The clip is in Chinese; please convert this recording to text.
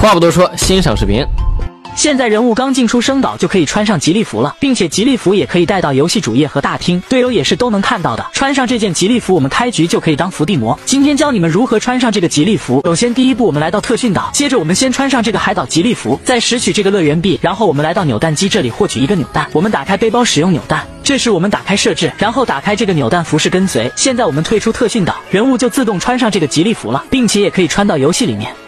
话不多说，欣赏视频。 现在人物刚进出生岛就可以穿上吉利服了，并且吉利服也可以带到游戏主页和大厅，队友也是都能看到的。穿上这件吉利服，我们开局就可以当伏地魔。今天教你们如何穿上这个吉利服。首先第一步，我们来到特训岛，接着我们先穿上这个海岛吉利服，再拾取这个乐园币，然后我们来到扭蛋机这里获取一个扭蛋。我们打开背包使用扭蛋，这时我们打开设置，然后打开这个扭蛋服饰跟随。现在我们退出特训岛，人物就自动穿上这个吉利服了，并且也可以穿到游戏里面。